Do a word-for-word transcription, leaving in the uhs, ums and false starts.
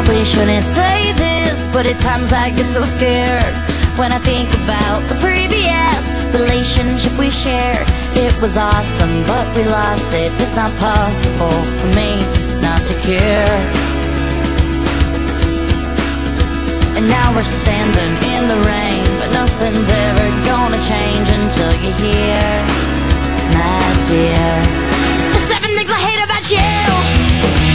probably shouldn't say this, but at times I get so scared when I think about the previous relationship we shared. It was awesome, but we lost it. It's not possible for me not to care. And now we're standing in the rain, but nothing's ever gonna change until you're here, my dear. The seven things I hate about you.